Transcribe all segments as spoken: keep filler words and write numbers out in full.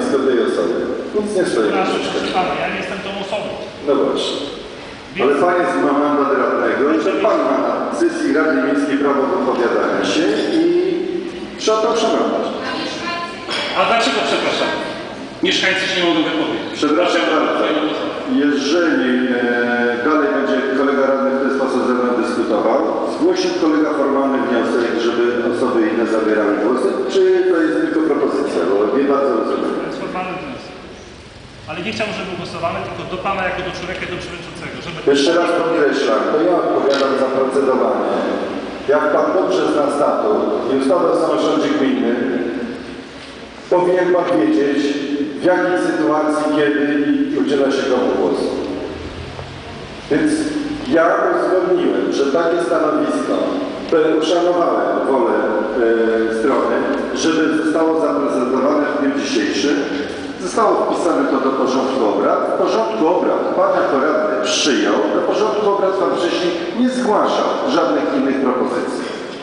nazwisko tej osoby. Nic nie stoi na przeszkodzie. Ja nie jestem tą osobą. No właśnie. Ale pan jest ma mandat radnego i że pan ma na sesji Rady Miejskiej prawo wypowiadania się i trzeba to przemawiać. A dlaczego, przepraszam, mieszkańcy się nie mogą wypowiedzieć? Przepraszam bardzo. Jeżeli e, dalej będzie kolega radny w ten sposób ze mną dyskutował, zgłosił kolega formalny wniosek, żeby osoby inne zabierały głosy, czy to jest tylko propozycja, bo nie bardzo rozumiem. To jest formalny wniosek. Ale nie chciałbym, żeby był głosowany, tylko do pana jako do człowieka i do przewodniczącego. Żeby... Jeszcze raz podkreślam, to ja odpowiadam za procedowanie. Jak pan dobrze zna statut i ustawę o samorządzie gminnym, powinien pan wiedzieć, w jakiej sytuacji, kiedy i udziela się komu głosu. Więc ja uzgodniłem, że takie stanowisko, uszanowałem wolę e, strony, żeby zostało zaprezentowane w dniu dzisiejszym. Zostało wpisane to do porządku obrad. W porządku obrad pan jako radny przyjął, do porządku obrad pan wcześniej nie zgłaszał żadnych innych propozycji.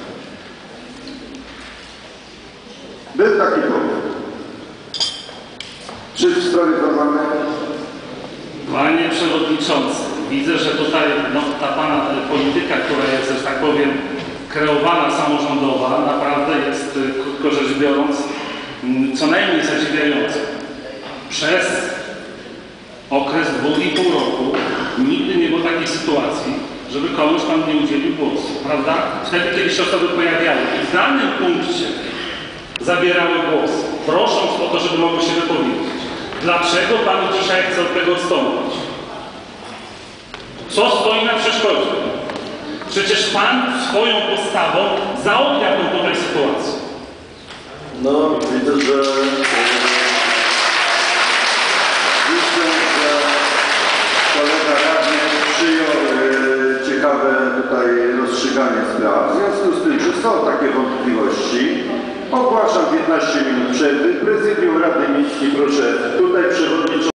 Był taki powód. Czy w sprawie formalnej? Panie Przewodniczący, widzę, że tutaj no, ta pana polityka, która jest, że tak powiem, kreowana samorządowa, naprawdę jest, krótko rzecz biorąc, co najmniej zadziwiająca. Przez okres dwóch i pół roku nigdy nie było takiej sytuacji, żeby komuś pan nie udzielił głosu, prawda? Wtedy, kiedy się osoby pojawiały i w danym punkcie zabierały głos, prosząc o to, żeby mogły się wypowiedzieć. Dlaczego pan dzisiaj chce od tego odstąpić? Co stoi na przeszkodzie? Przecież pan swoją postawą zaognia tą tutaj sytuację. No, widzę, że... Widzę, że kolega radny przyjął e, ciekawe tutaj rozstrzyganie spraw. W związku z tym, że są takie wątpliwości, ogłaszam piętnaście minut przerwy. Prezydium Rady Miejskiej proszę tutaj przewodniczącego.